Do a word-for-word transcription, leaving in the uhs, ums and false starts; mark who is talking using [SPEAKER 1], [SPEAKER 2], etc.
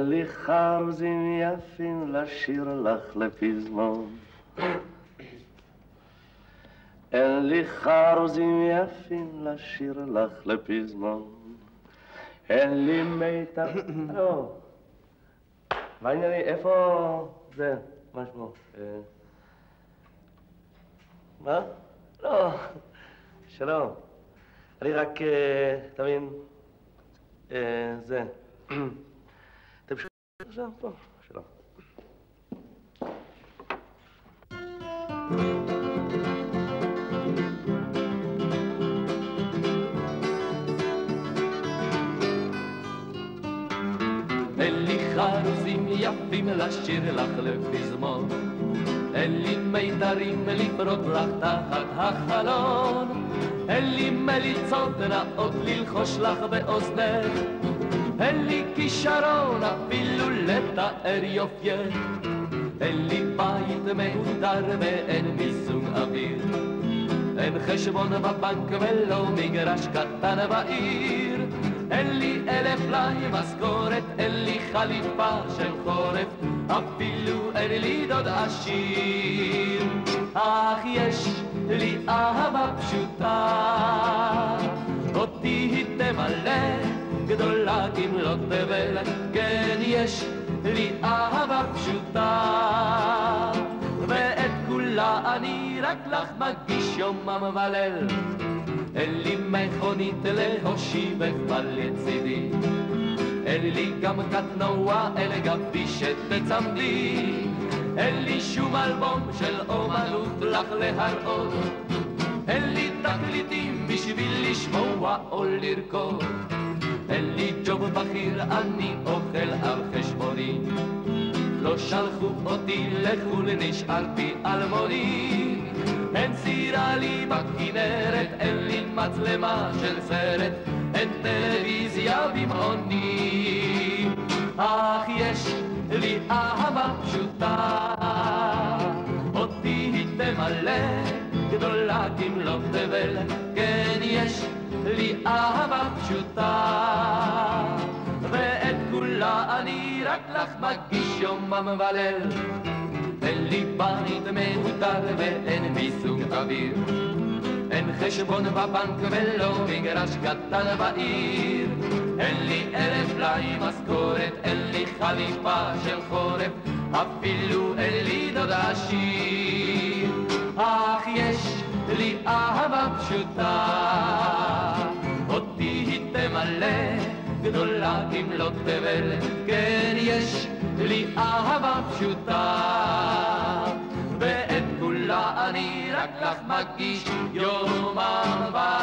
[SPEAKER 1] אין לי חרוזים יפים לשיר לך לפזמון. אין לי חרוזים יפים לשיר לך לפזמון. אין לי מיטב... לא. מה הענייני? איפה... זה, מה שמו? מה? לא. שלום. אני רק... אתה מבין? זה... אתם שומעים עכשיו? פה. שלום.
[SPEAKER 2] אין לי חרוזים יפים לשיר לך לפזמון, אין לי מיתרים לפרוט לך תחת החלון, אין לי מליצות נאות ללחוש לך באוזנך, אין לי כישרון אפילו לתאר יופייך, אין לי בית מהודר ואין מיזוג אוויר, אין חשבון בבנק ולא מגרש קטן בעיר, אין לי אלף פלאי משכורת, אין לי חליפה של חורף, אפילו אין לי דוד עשיר. אך יש לי אהבה פשוטה, אותי היא תמלא, גדולה כמלות תבל, כן יש לי אהבה פשוטה, ואת כולה אני רק לך מגיש יומם וליל. אין לי מכונית להושיבך לצידי, אין לי גם קטנוע אל גבי שתצמדי, אין לי שום אלבום של אומנות לך להראות, אין לי תקליטים בשביל לשמוע או לרקוד, אין לי ג'וב בכיר, אני אוכל על חשבוני, לא שלחו אותי לחו"ל, נשארתי אלמוני, אין סירה לי בכנרת, אין לי מצלמה של סרט, אין טלוויזיה במעוני, אך יש לי אהבה פשוטה, אותי היא תמלא, גדולה כמלות תבל, כן יש לי אהבה פשוטה, ואת כולה אני רק לך מגיש יומם וליל. אין לי בית מהודר ואין מיזוג אוויר, אין חשבון בבנק ולא מגרש קטן בעיר, אין לי אלף פלאי משכורת, אין לי חליפה של חורף, אפילו אין לי דוד עשיר, אך יש לי אהבה פשוטה, אותי היא תמלא, גדולה כמלות תבל, כן יש לי אהבה פשוטה, ואת כולה אני רק לך מגיש יומם וליל.